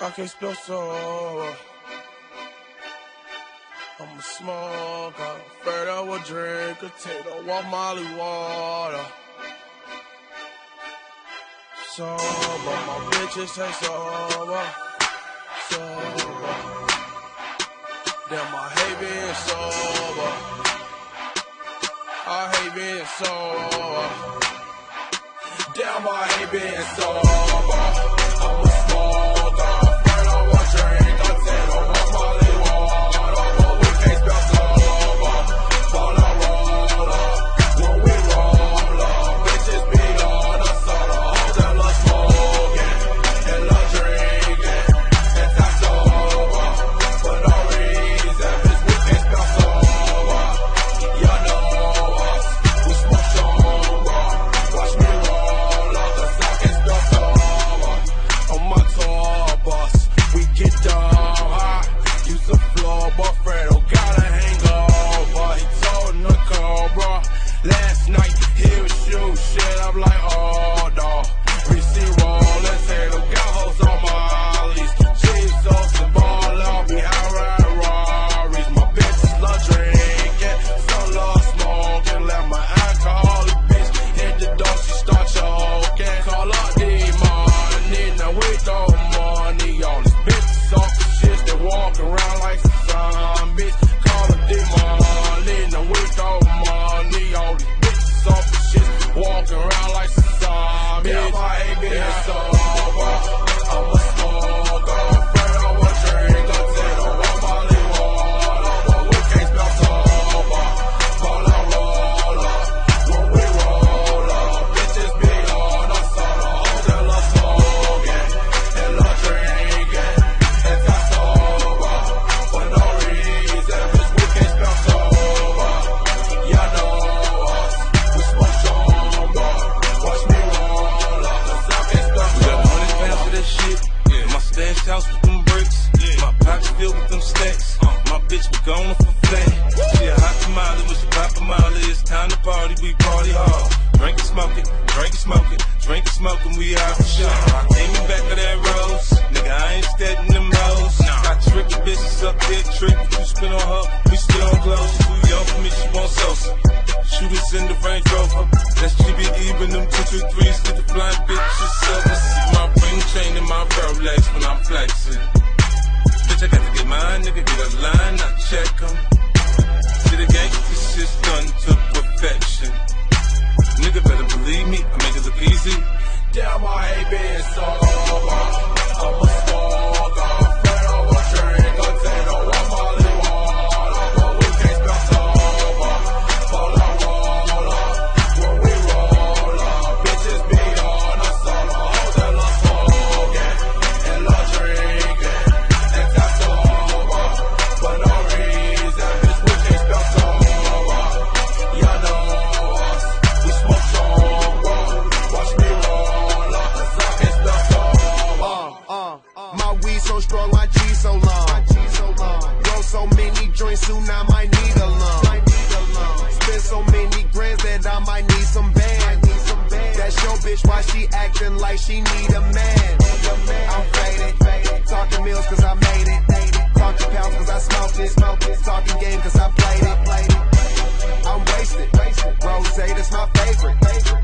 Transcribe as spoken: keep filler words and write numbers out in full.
I can't spell sober. I'm a smoker, I'm afraid I will drink a potato, walk Molly water. Sober, my bitches say sober, sober. Damn, I hate being sober. I hate being sober. Damn, I hate being sober. I'm a smoker, afraid I will drink a potato, walk Molly water. But we can't spell sober, fall I roll up. When we roll up, bitches be on the soda. Hoes that love smoking and love drinking and talk sober. For no reason, bitch, we can't spell sober. Y'all know us, we smoke sober. Watch me roll up, cause I can't spell sober. On my tour bus, we get down high. Use the floor, but Fredo got a hangover. He told the Cobra last night he was shoot shit. I'm like, oh no. We see rollin', say the got hoes on Molly's. Jesus and ball out behind ride Rarries. My bitches love drinking, some love smoking. Let my alcoholic bitch hit the door, she start choking. Call up D-Money, now we throw money. All these bitches off the shit, they walk around like some zombies. Call up D-Money, now we throw money. All these bitches off the shit, walk around like some zombies. Damn, I hate being sober. I'm a smoker, afraid I will drink a potato, walk Molly water. But we can't spell sober, fall I roll up. When we roll up, bitches be on the soda. Hoes that love smoking and love drinking and talk sober. For no reason, bitch, we can't spell sober. Y'all know us, we smoke sober. Watch me roll up, cause I can't spell We got sober. hundred pounds for that shit. Yeah. My stash house with them bricks. Yeah. My pockets filled with them stacks. Uh. My bitch was going for flat. She a hot tamale, when she pop a molly, it's time to party, we party hard. Drink and smoke it, drink and smoke it, drink and smoke and we out for shot. Came in back of that rose, nigga, I ain't steadin' them hoes. Got tricky bitches up there, tricky. You spit on her, we spit on clothes. She too young for me, she want Sosa. Shooters in the Range Rover, that's G B E when them two two threes get the flying bitches silver. See my ring chain and my Rolex when I'm flexing. Bitch, I got to get mine, nigga, get a line, I check 'em. See the gangsta shit's done to perfection. Nigga better believe me, I make it look easy. Damn, I hate being sober. I'm a smoker, afraid I will drink a potato, walk Molly water. But we can't spell sober, fall I roll up. When we roll up, bitches be on the soda. Hoes that love smoking and love drinking and talk sober. For no reason, bitch, we can't spell sober. Y'all know us, we smoke sober. Watch me roll up, cause I can't spell sober. Uh, uh, my weed so strong, my G so long. Roll so many joints, soon I might need a lump. Spend so many grands that I might need some bands. That's your bitch, why she acting like she need a man? I'm faded, talking meals cause I made it. Talking pounds cause I smoked it. Talking game cause I played it. I'm wasted, rose, that's my favorite.